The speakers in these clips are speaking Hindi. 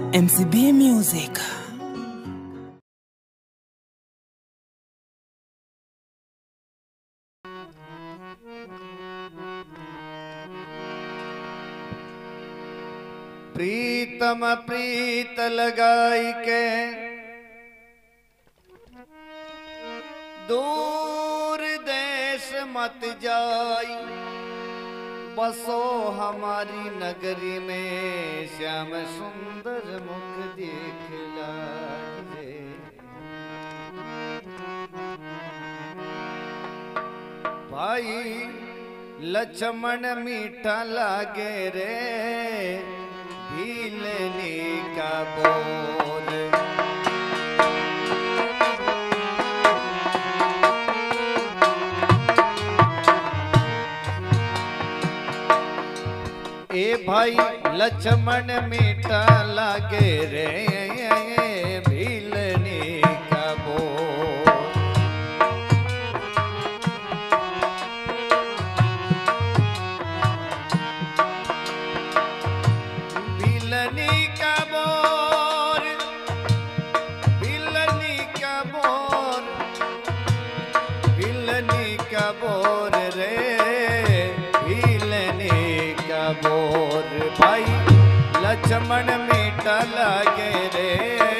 MCB Music. प्रीतम प्रीत लगाई के दूर देश मत जाई, बसो हमारी नगरी में श्याम सुंदर मुख देख लाए। भाई लक्ष्मण मीठा लागे रे, भीलनी का बोल। ए भाई लक्ष्मण मीठा लागे रे, भीलनी का बोल। भीलनी का बोल, भीलनी का बोल, भीलनी का बोल रे, भीलनी का बोल। भाई लक्ष्मण मीठा लागे रे,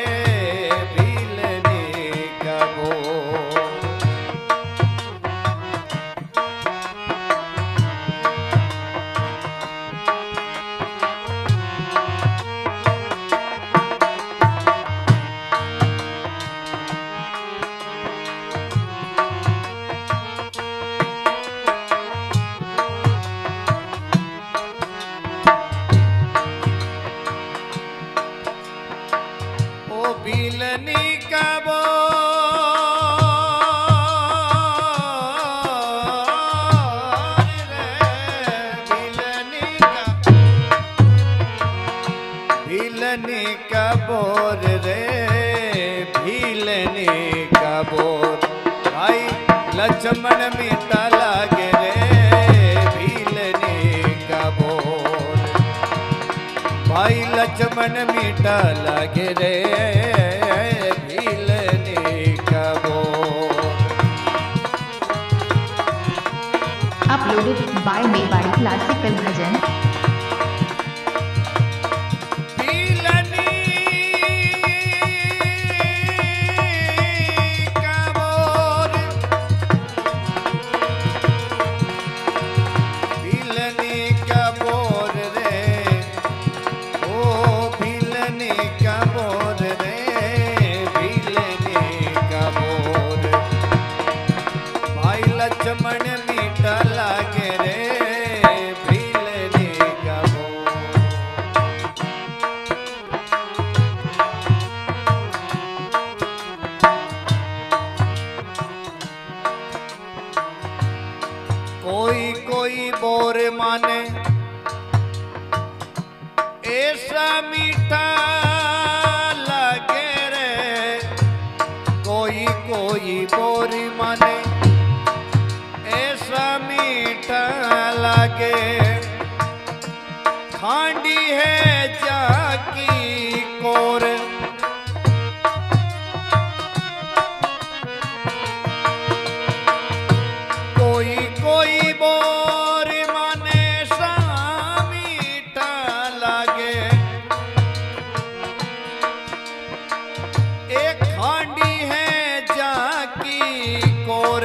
भीलनी का बोल। भीलनी का बोल रे, भीलनी का, भीलनी का बोल रे, भीलनी का बोल। भाई लक्ष्मण मीठा लागे रे, भीलनी का बोल। भाई लक्ष्मण मीठा लागे रे, भीलनी का बोल। Uploaded by Mewari classical bhajan. भीलनी का बोल, भीलनी का बोल रे, ओ भीलनी का बोल रे, भीलनी का बोल। भाई लक्ष्मण मीठा लागे रे, भीलनी का बोल। कोई कोई बोर माने ऐसा मीठा लगे रे, कोई कोई बोरी माने ऐसा मीठा लगे। खांडी है जाकी कोर, कोई कोई बोर माने सा मीठा लागे। एक खांडी है जाकी कोर,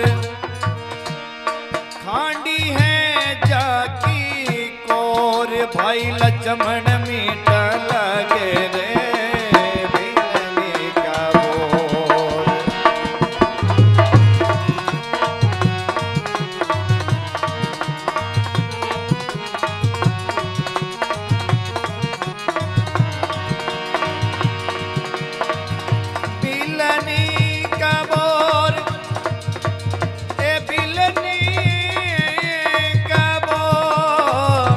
खांडी है जाकी कोर। भाई लक्ष्मण मीठा लागे रे, भीलनी का बोल। भीलनी का बोल, ए भीलनी का बोल,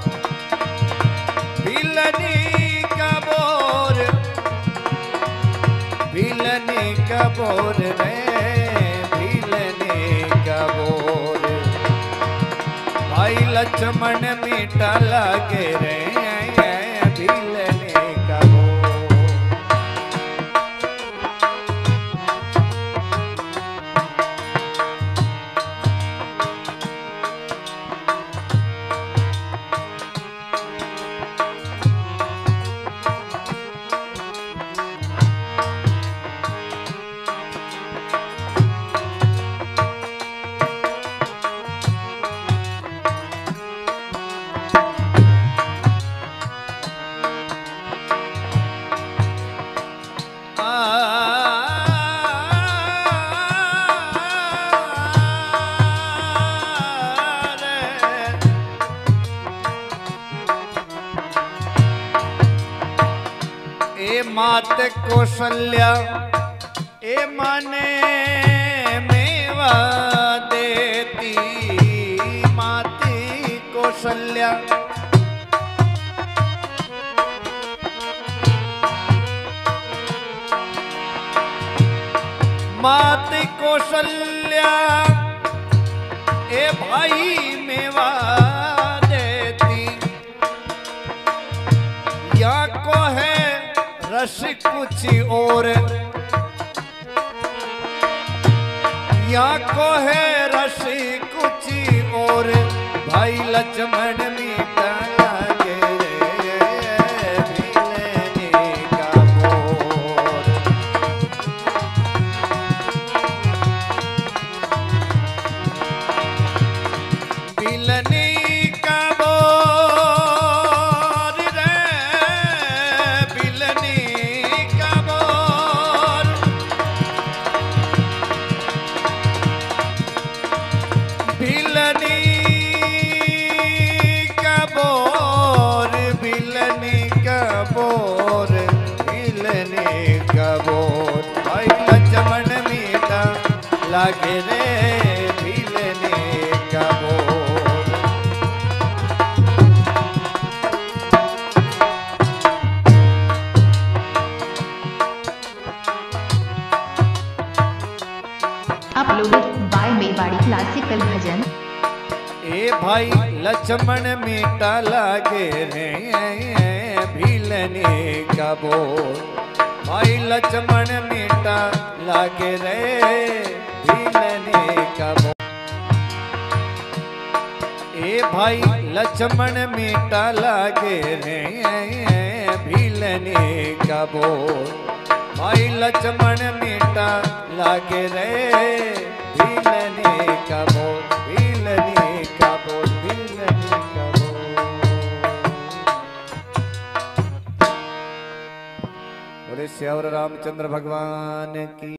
भीलनी का बोल, भीलनी का बोल रे, भीलनी का बोल। भाई लक्ष्मण मीठा लागे रे, भीलनी का बोल। ए मात कौशल्या ए माने मेवा देती माती कौशल्या मात कौशल्या ए भाई मेवा देती या को है रस कुछ और या को है रस कुछ और भाई लक्ष्मण मीठा लागे भिलने का बोर भिलने का बोर रे भिलने का बोर भिलने का बोर भिलने का बोर भिलने का बोर भाई लक्ष्मण मीठा लागे रे भिलने का बोर uploaded by Mewari classical bhajan. ए भाई लक्ष्मण मीठा लागे रे भिलने का बोर भाई लक्ष्मण मीठा लागे रे भिलने का बोर ए भाई लक्ष्मण मीठा लागे रे भिलने का बोर भाई लक्ष्मण मीठा लागे रे भिलने का बोर भिलने का बोर भिलने का बोर। बोले श्यावर रामचंद्र भगवान की।